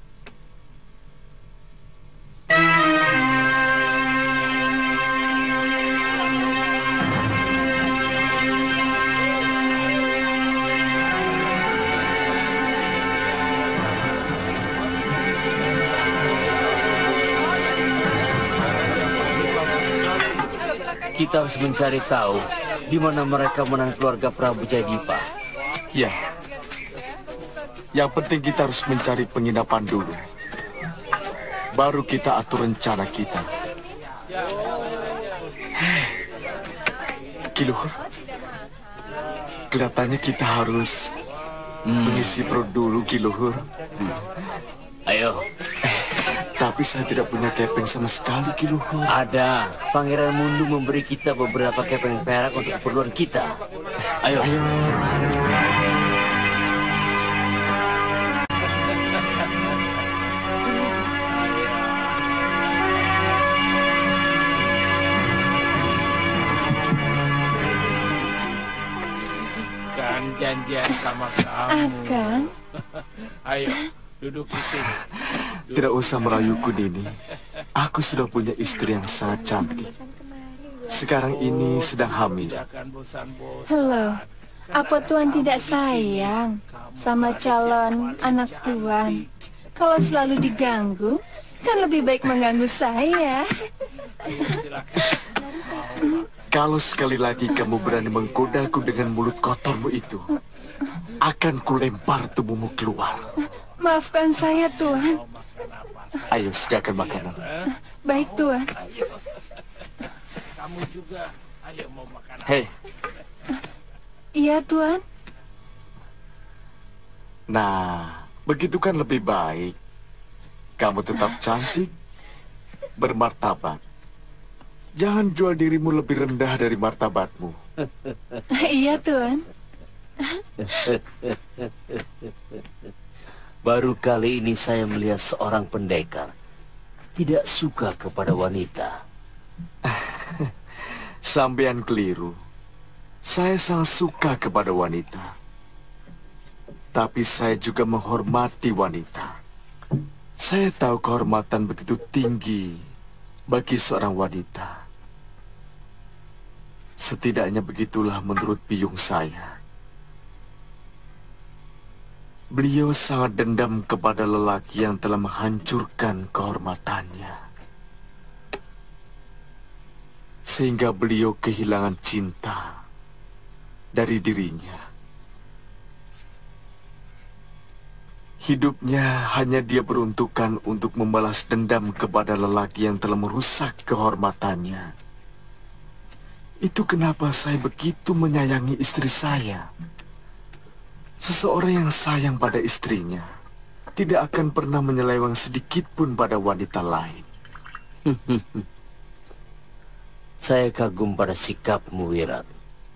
Kita harus mencari tahu di mana mereka menang keluarga Prabu Jayadipa. Ya. Yang penting kita harus mencari penginapan dulu. Baru kita atur rencana kita. Kiluhur, kelihatannya kita harus mengisi perut dulu, Kiluhur. Ayo. Tapi saya tidak punya kepeng sama sekali, Kiluhur. Ada. Pangeran Mundu memberi kita beberapa kepeng perak untuk keperluan kita. Ayo. Kan janjian sama kamu. Akan. Ayo, duduk di sini. Tidak usah merayuku, Nini. Aku sudah punya istri yang sangat cantik. Sekarang ini sedang hamil. Halo, apa Tuan tidak sayang sama calon anak Tuan? Kalau selalu diganggu, kan lebih baik mengganggu saya. Kalau sekali lagi kamu berani menggodaku dengan mulut kotormu itu, akan kulempar tubuhmu keluar. Maafkan saya, Tuan. Ayo, sediakan makanan. Baik, Tuan. Kamu juga, ayo mau makan. Hei. Iya, Tuan. Nah, begitu kan lebih baik. Kamu tetap cantik, bermartabat. Jangan jual dirimu lebih rendah dari martabatmu. Iya, Tuan. Baru kali ini saya melihat seorang pendekar tidak suka kepada wanita. Sampean keliru. Saya sangat suka kepada wanita. Tapi saya juga menghormati wanita. Saya tahu kehormatan begitu tinggi bagi seorang wanita. Setidaknya begitulah menurut biung saya. Beliau sangat dendam kepada lelaki yang telah menghancurkan kehormatannya. Sehingga beliau kehilangan cinta dari dirinya. Hidupnya hanya dia peruntukkan untuk membalas dendam kepada lelaki yang telah merusak kehormatannya. Itu kenapa saya begitu menyayangi istri saya. Seseorang yang sayang pada istrinya tidak akan pernah menyeleweng sedikit pun pada wanita lain. Saya kagum pada sikapmu, Wirat.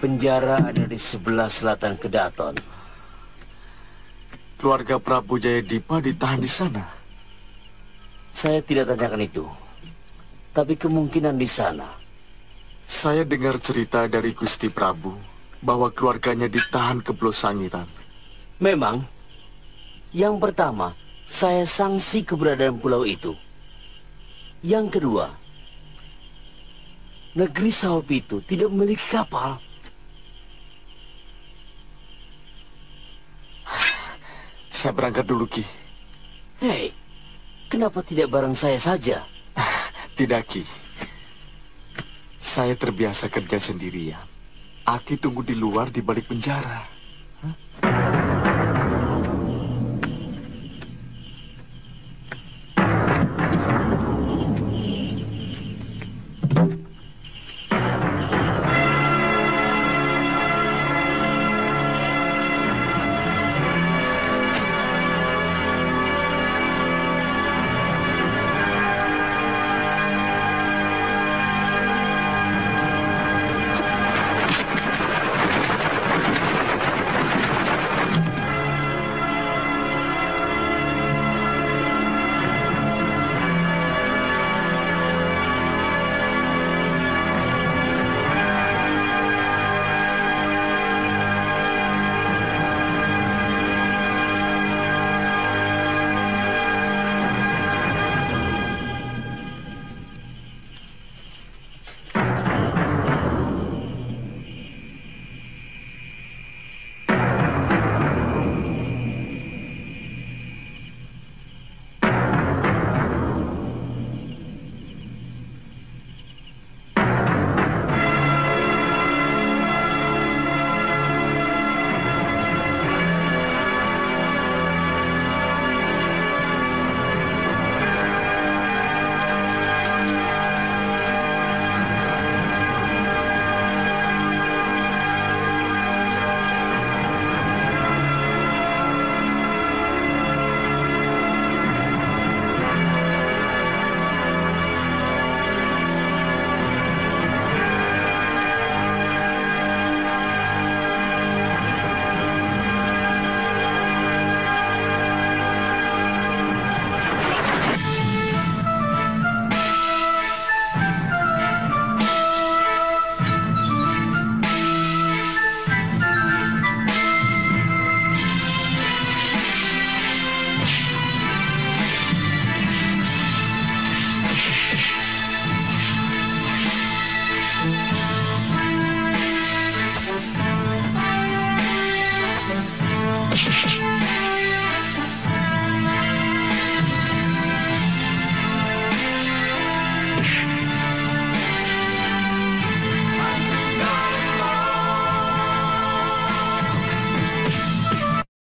Penjara ada di sebelah selatan Kedaton. Keluarga Prabu Jayadipa ditahan di sana. Saya tidak tanyakan itu, tapi kemungkinan di sana. Saya dengar cerita dari Gusti Prabu bahwa keluarganya ditahan ke Pulau Sangiran. Memang, yang pertama, saya sangsi keberadaan pulau itu. Yang kedua, negeri Saopitu tidak memiliki kapal. Saya berangkat dulu, Ki. Hei, kenapa tidak bareng saya saja? Tidak, Ki. Saya terbiasa kerja sendirian. Aki tunggu di luar di balik penjara. Hah?